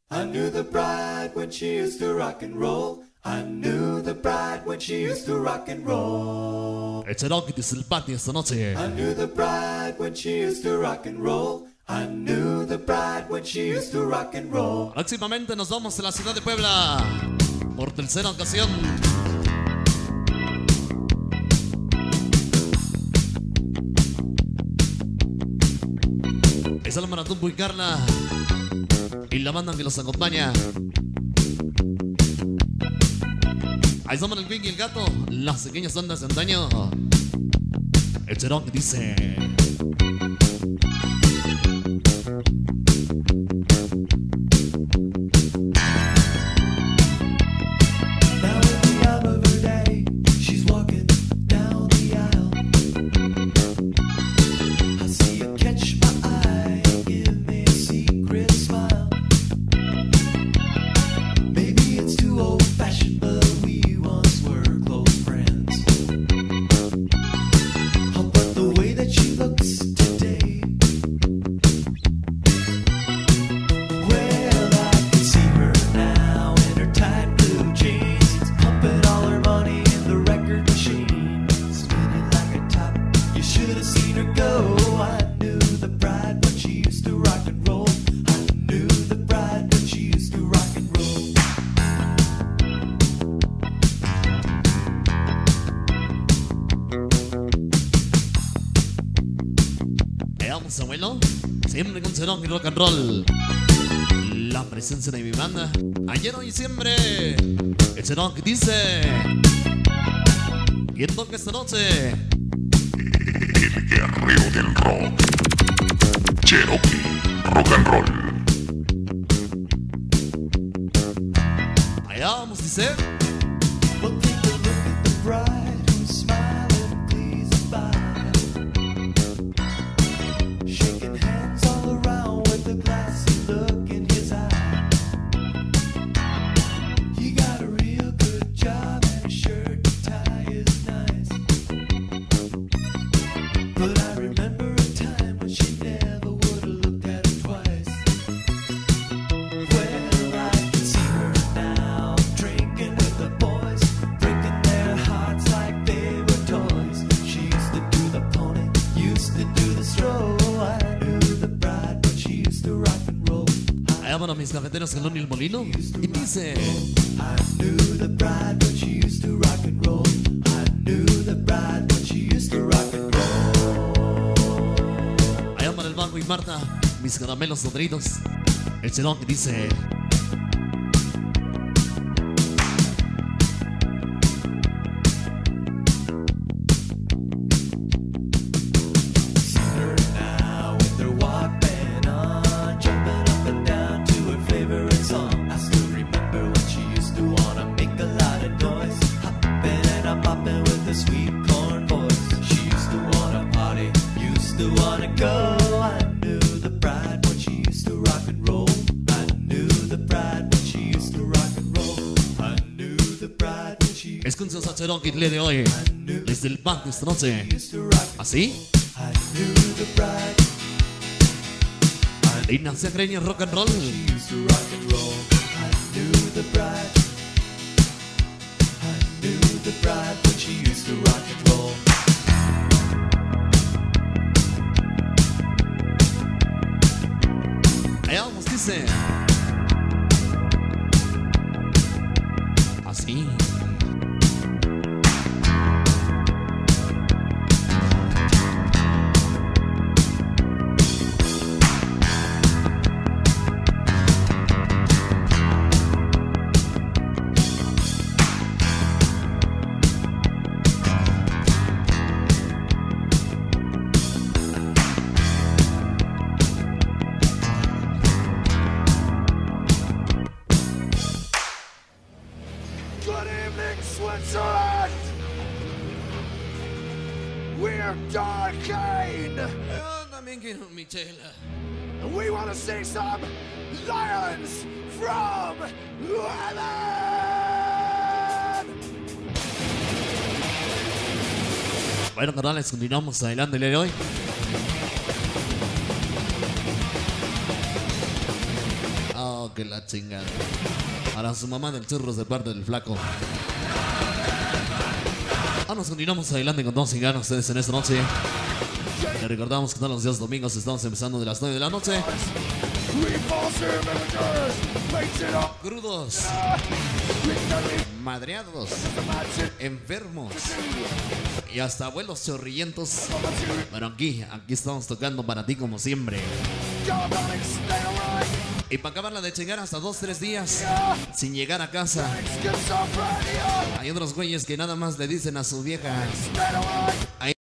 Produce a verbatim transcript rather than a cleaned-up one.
I knew the bride when she used to rock and roll. I knew the bride when she used to rock and roll. El Cherokee dice el patio esta noche. I knew the bride when she used to rock and roll. I knew the bride when she used to rock and roll. Próximamente nos vamos a la ciudad de Puebla por tercera ocasión. Es el Maratón y Carla y la banda que los acompaña. Ahí estamos el Quick y el Gato, las pequeñas ondas de antaño. El Cherokee dice: abuelo, siempre con Cherokee rock and roll. La presencia de mi banda, ayer, hoy y siempre. El Cherokee dice: ¿quién toca esta noche? El guerrero del rock, Cherokee rock and roll. Allá vamos, dice. Bueno, mis cafeteros que no ni el molino. Y dice: allá para el Banco y Marta, mis caramelos podridos. El Cherokee dice: es con su Cherokee el día de hoy, desde el banco esta noche. ¿Así? Ignacia Greña rock and roll. Allá vamos, dice: así. Switzerland! We're Darkane! Yo también quiero mi chela. And we want to see some Lions from Heaven! Bueno, carnales, continuamos adelante el día de hoy. Uh, Oh, que la chingada. Para su mamá del churros de parte del flaco. Ah, nos continuamos adelante con todos y ganas ustedes en esta noche. Les recordamos que todos los días domingos estamos empezando de las nueve de la noche. Crudos, madreados, enfermos y hasta abuelos chorrillentos. Pero aquí, aquí estamos tocando para ti como siempre. Y para acabarla de chingar hasta dos, tres días sin llegar a casa. Hay otros güeyes que nada más le dicen a su vieja. Ahí